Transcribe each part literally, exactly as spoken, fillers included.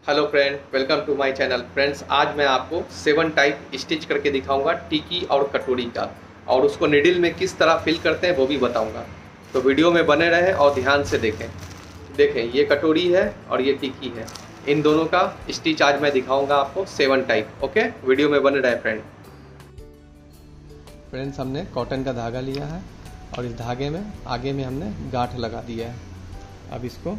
Hello friend, welcome to my channel. Friends, आज मैं आपको सेवन टाइप स्टिच करके दिखाऊंगा टिकी और कटोरी का, और उसको निडिल में किस तरह फिल करते हैं वो भी बताऊंगा। तो वीडियो में बने रहें और ध्यान से देखें। देखें, ये कटोरी है और ये टिकी है। इन दोनों का स्टिच आज मैं दिखाऊंगा आपको सेवन टाइप। ओके, वीडियो में बने रहे फ्रेंड। फ्रेंड्स, हमने कॉटन का धागा लिया है और इस धागे में आगे में हमने गांठ लगा दिया है। अब इसको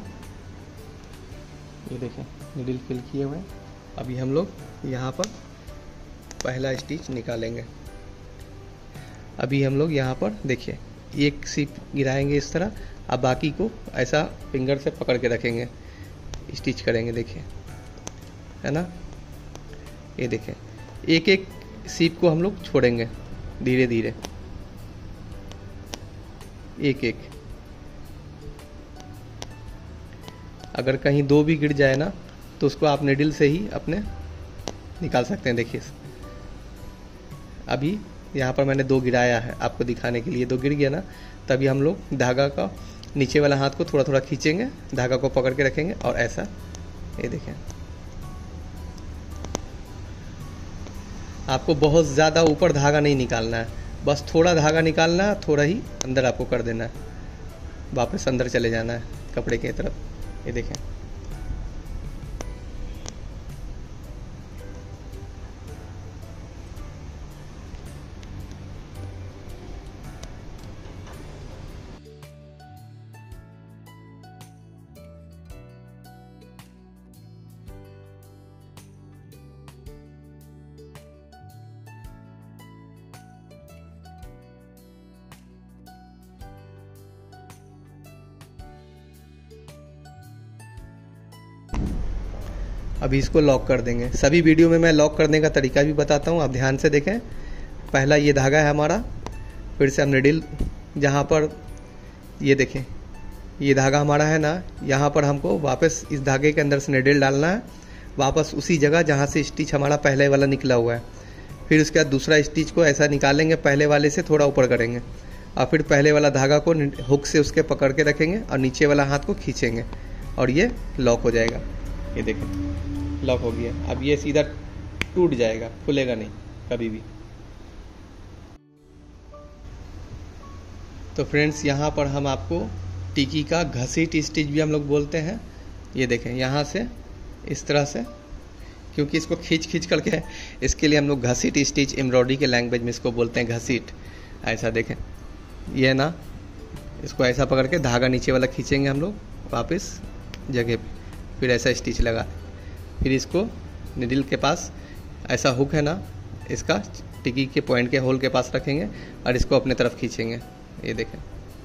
ये देखें, निडिल फिल किए हुए। अभी हम लोग यहाँ पर पहला स्टिच निकालेंगे। अभी हम लोग यहाँ पर देखिए एक सीप गिराएंगे इस तरह। अब बाकी को ऐसा फिंगर से पकड़ के रखेंगे, स्टिच करेंगे। देखिए, है ना, ये देखें, एक एक सीप को हम लोग छोड़ेंगे धीरे धीरे, एक एक। अगर कहीं दो भी गिर जाए ना तो उसको आप निडिल से ही अपने निकाल सकते हैं। देखिए, अभी यहाँ पर मैंने दो गिराया है आपको दिखाने के लिए। दो गिर गया ना, तभी हम लोग धागा का नीचे वाला हाथ को थोड़ा थोड़ा खींचेंगे, धागा को पकड़ के रखेंगे और ऐसा, ये देखें। आपको बहुत ज़्यादा ऊपर धागा नहीं निकालना है, बस थोड़ा धागा निकालना है, थोड़ा ही अंदर आपको कर देना है, वापस अंदर चले जाना है कपड़े की तरफ। ये देखें, अभी इसको लॉक कर देंगे। सभी वीडियो में मैं लॉक करने का तरीका भी बताता हूँ, आप ध्यान से देखें। पहला ये धागा है हमारा, फिर से हम निडिल, जहाँ पर ये देखें ये धागा हमारा है ना, यहाँ पर हमको वापस इस धागे के अंदर से निडिल डालना है, वापस उसी जगह जहाँ से स्टिच हमारा पहले वाला निकला हुआ है। फिर उसके बाद दूसरा स्टिच को ऐसा निकालेंगे, पहले वाले से थोड़ा ऊपर करेंगे, और फिर पहले वाला धागा को हुक से उसके पकड़ के रखेंगे और नीचे वाला हाथ को खींचेंगे और ये लॉक हो जाएगा। ये देखें, लॉक हो गया। अब ये सीधा टूट जाएगा, खुलेगा नहीं कभी भी। तो फ्रेंड्स, यहाँ पर हम आपको टिकी का घसीट स्टिच भी हम लोग बोलते हैं। ये देखें, यहाँ से इस तरह से, क्योंकि इसको खींच खींच करके, इसके लिए हम लोग घसीट स्टिच, एम्ब्रॉयडरी के लैंग्वेज में इसको बोलते हैं घसीट। ऐसा देखें, ये ना, इसको ऐसा पकड़ के धागा नीचे वाला खींचेंगे हम लोग वापस जगह पे, फिर ऐसा स्टिच लगा, फिर इसको निडिल के पास ऐसा हुक है ना, इसका टिकी के पॉइंट के होल के पास रखेंगे और इसको अपने तरफ खींचेंगे। ये देखें,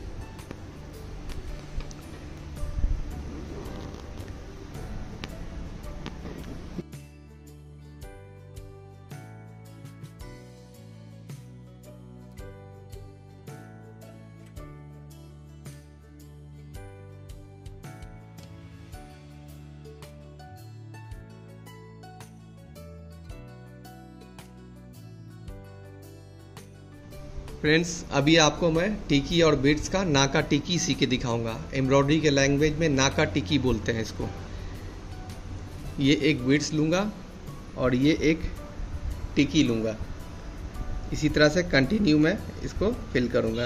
फ्रेंड्स, अभी आपको मैं टिकी और बीड्स का नाका टिकी सी के दिखाऊंगा। एम्ब्रॉयडरी के लैंग्वेज में नाका टिकी बोलते हैं इसको। ये एक बीड्स लूँगा और ये एक टिकी लूँगा, इसी तरह से कंटिन्यू मैं इसको फिल करूँगा।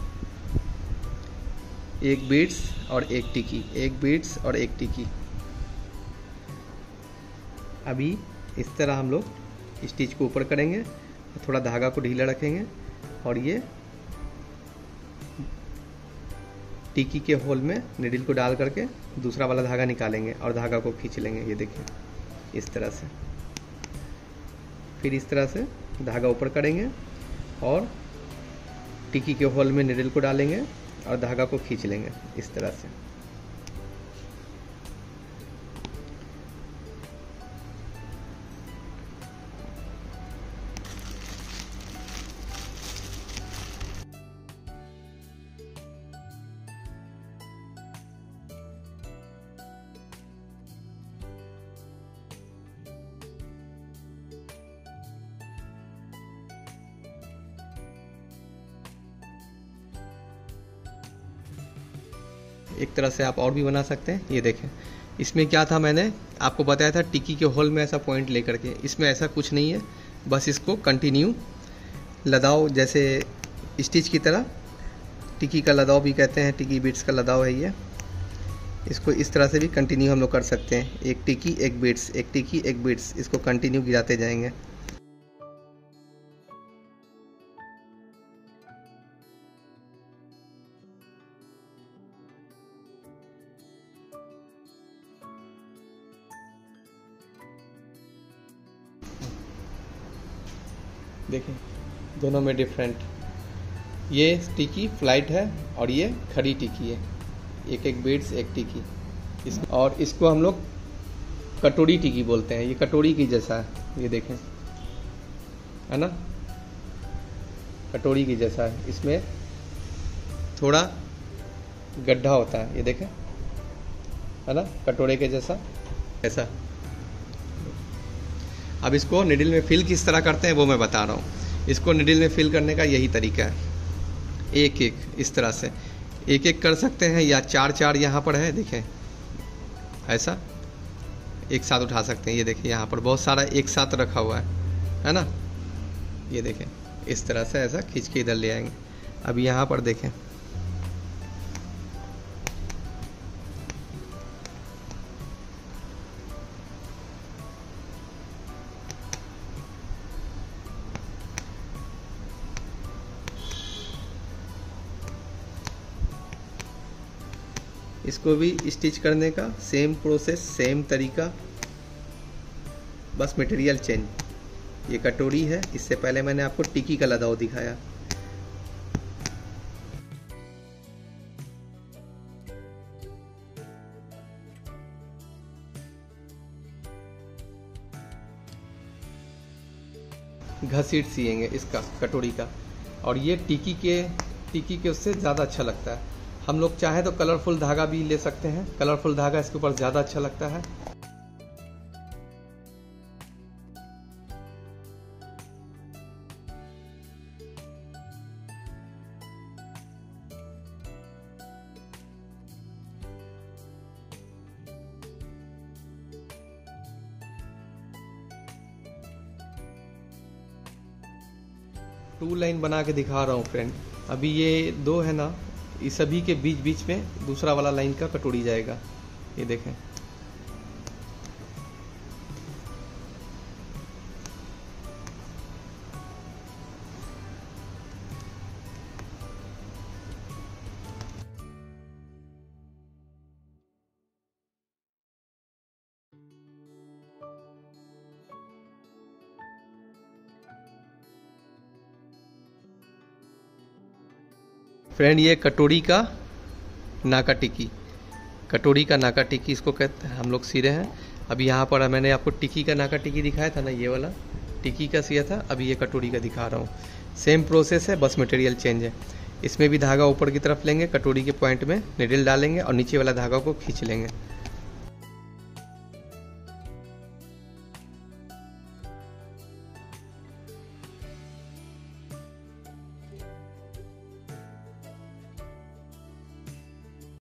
एक बीड्स और एक टिकी, एक बीड्स और एक टिकी। अभी इस तरह हम लोग स्टिच को ऊपर करेंगे, थोड़ा धागा को ढीला रखेंगे और ये टिकी के होल में निडिल को डाल करके दूसरा वाला धागा निकालेंगे और धागा को खींच लेंगे। ये देखिए, इस तरह से। फिर इस तरह से धागा ऊपर करेंगे और टिकी के होल में निडिल को डालेंगे और धागा को खींच लेंगे इस तरह से। एक तरह से आप और भी बना सकते हैं। ये देखें, इसमें क्या था, मैंने आपको बताया था टिक्की के होल में ऐसा पॉइंट लेकर के, इसमें ऐसा कुछ नहीं है। बस इसको कंटिन्यू लदाव, जैसे स्टिच की तरह, टिक्की का लदाव भी कहते हैं, टिक्की बीट्स का लदाव है ये। इसको इस तरह से भी कंटिन्यू हम लोग कर सकते हैं, एक टिक्की एक बीट्स, एक टिक्की एक बीट्स, इसको कंटिन्यू गिराते जाएंगे। देखिए दोनों में डिफरेंट, ये टिक्की फ्लाइट है और ये खड़ी टिक्की है, एक एक बीट्स एक टिक्की इस, और इसको हम लोग कटोरी टिक्की बोलते हैं। ये कटोरी की जैसा है, ये देखें, है ना, कटोरी की जैसा है। इसमें थोड़ा गड्ढा होता है, ये देखें, है ना, कटोरे के जैसा ऐसा। अब इसको निडल में फिल किस तरह करते हैं वो मैं बता रहा हूँ। इसको निडल में फिल करने का यही तरीका है, एक एक इस तरह से एक एक कर सकते हैं, या चार चार यहाँ पर है, देखें ऐसा एक साथ उठा सकते हैं। ये देखिए यहाँ पर बहुत सारा एक साथ रखा हुआ है, है ना, ये देखें इस तरह से ऐसा खींच के इधर ले आएंगे। अब यहाँ पर देखें, इसको भी स्टिच करने का सेम प्रोसेस, सेम तरीका, बस मटेरियल चेंज। ये कटोरी है, इससे पहले मैंने आपको टिक्की का लदाव दिखाया। घसीट सिएंगे इसका, कटोरी का, और ये टिक्की के टिक्की के उससे ज़्यादा अच्छा लगता है। हम लोग चाहे तो कलरफुल धागा भी ले सकते हैं, कलरफुल धागा इसके ऊपर ज़्यादा अच्छा लगता है। टू लाइन बना के दिखा रहा हूँ फ्रेंड। अभी ये दो है ना, इस सभी के बीच बीच में दूसरा वाला लाइन का कटोरी जाएगा, ये देखें। फ्रेंड ये कटोरी का नाका टिक्की, कटोरी का नाका टिक्की इसको कहते हैं, हम लोग सी रहे हैं। अभी यहाँ पर मैंने आपको टिक्की का नाका टिक्की दिखाया था ना, ये वाला टिक्की का सिया था, अभी ये कटोरी का दिखा रहा हूँ। सेम प्रोसेस है, बस मटेरियल चेंज है। इसमें भी धागा ऊपर की तरफ लेंगे, कटोरी के पॉइंट में निडल डालेंगे और नीचे वाला धागा को खींच लेंगे।